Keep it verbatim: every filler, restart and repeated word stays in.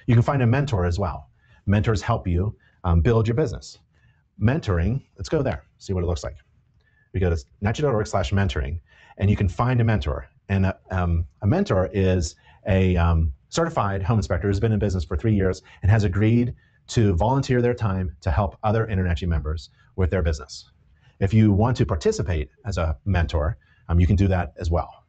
You can find a mentor as well. Mentors help you um, build your business. Mentoring, let's go there, see what it looks like. We go to nachi.org slash mentoring, and you can find a mentor. And a, um, a mentor is a um, certified home inspector who's been in business for three years and has agreed to volunteer their time to help other InterNACHI members with their business. If you want to participate as a mentor, um, you can do that as well.